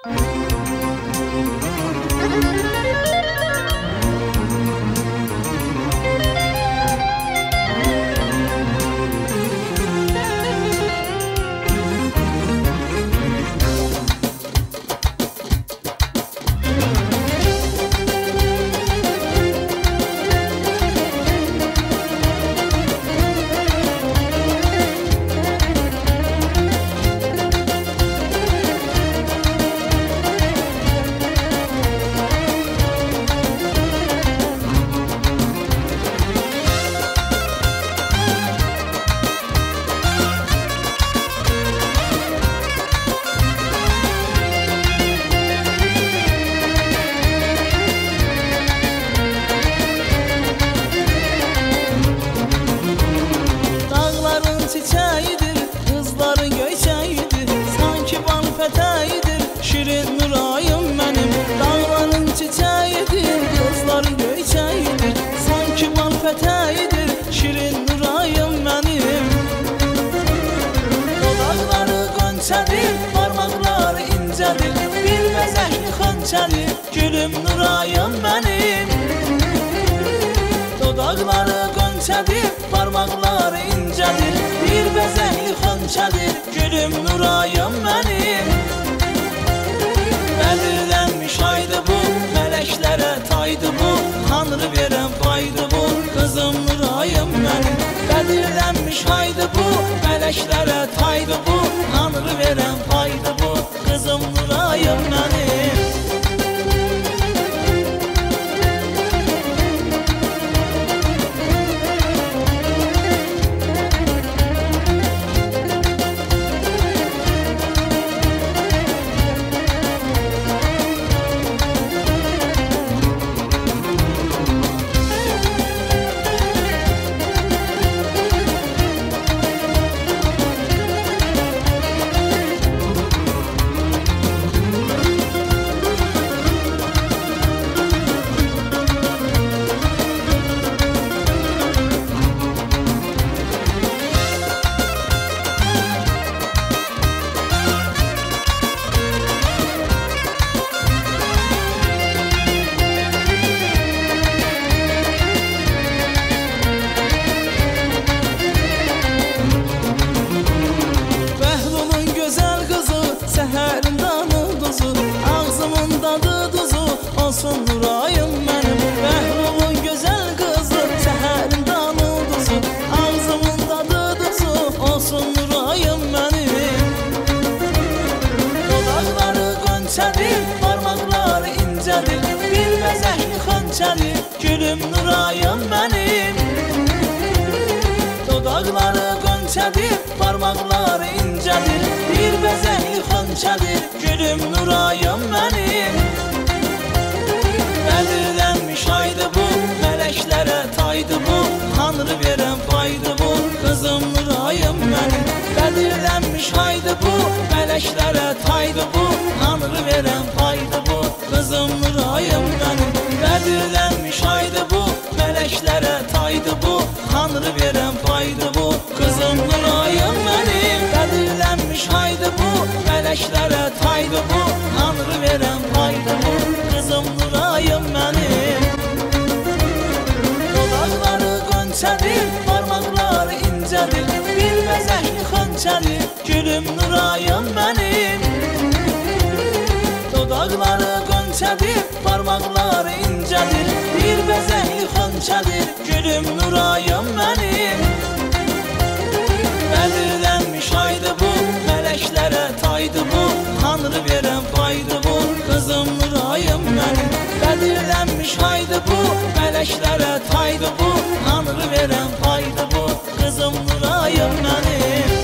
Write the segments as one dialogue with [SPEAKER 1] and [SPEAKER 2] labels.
[SPEAKER 1] Gülüm Nurayım benim. Dodakları gönçədir, parmakları incedir, bir bezekli xönçədir. Gülüm Nurayım benim. Belirlenmiş aydı bu, meleklere taydı bu, Tanrı veren paydı bu, kızım Nurayım benim. Belirlenmiş aydı bu, meleklere taydı bu, Tanrı veren paydı bu, kızım Nurayım benim. Olsun Nurayım benim, Behlul'un güzel kızı, seherin damı duzu, ağzımın tadı duzu, olsun Nurayım benim. Dodakları gönçədir, parmakları incedir, bir bezekli xönçədir. Gülüm Nurayım benim. Dodakları gönçədir, parmakları incedir, bir bezekli xönçədir. Gülüm Nurayım benim. Belirlenmiş aydı bu, meleklere taydı bu, Tanrı veren paydı bu, kızım Nurayım benim. Belirlenmiş aydı bu, meleklere taydı bu, Tanrı veren paydı bu, kızım Nurayım benim. Belirlenmiş aydı bu, meleklere taydı bu, Tanrı veren paydı bu, kızım Nurayım benim. Belirlenmiş aydı bu, meleklere taydı bu, Tanrı veren paydı bu, kızım Nurayım benim. Dodakları gönçədir, parmakları incedir, bir bezekli xönçədir. Gülüm Nurayım benim. Dodakları gönçədir, parmakları incedir, bir bezekli xönçədir. Gülüm Nurayım benim. Belirlenmiş aydı bu, meleklere taydı bu, Tanrı veren paydı bu, kızım Nurayım benim. Belirlenmiş aydı bu, meleklere taydı bu, Tanrı veren paydı bu, kızım Nurayım benim.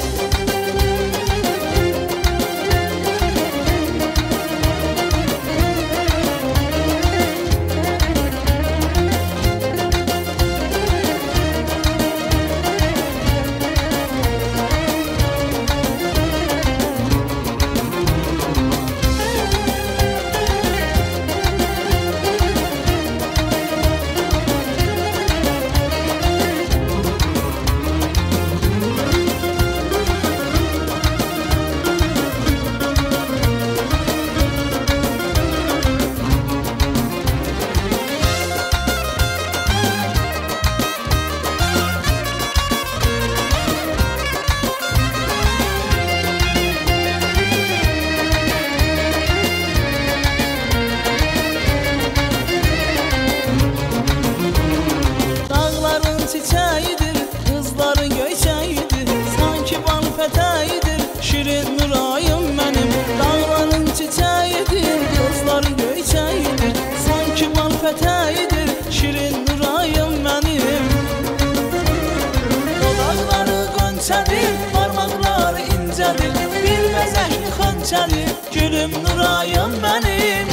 [SPEAKER 1] gülüm Nurayım benim.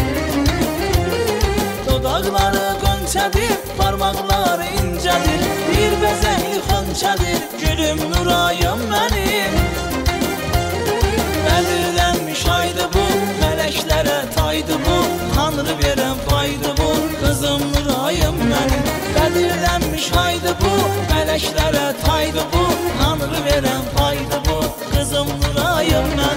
[SPEAKER 1] Dodakları gönçedir, parmakları incedir, bir bezekli xönçedir, gülüm Nurayım benim. Belirlenmiş aydı bu, meleklere taydı bu, Tanrı veren paydı bu, kızım Nurayım benim. Belirlenmiş aydı bu, meleklere taydı bu, Tanrı veren paydı bu, kızım Nurayım benim.